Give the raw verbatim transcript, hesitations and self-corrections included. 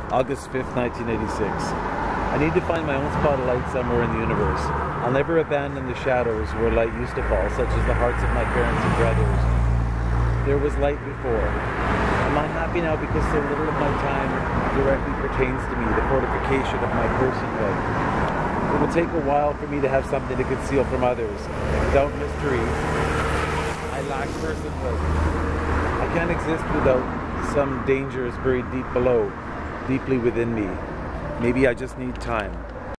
August fifth, nineteen eighty-six. I need to find my own spot of light somewhere in the universe. I'll never abandon the shadows where light used to fall, such as the hearts of my parents and brothers. There was light before. I'm unhappy now because so little of my time directly pertains to me, the fortification of my personhood. It will take a while for me to have something to conceal from others. Without mystery, I lack personhood. I can't exist without some dangers buried deep below, deeply within me. Maybe I just need time.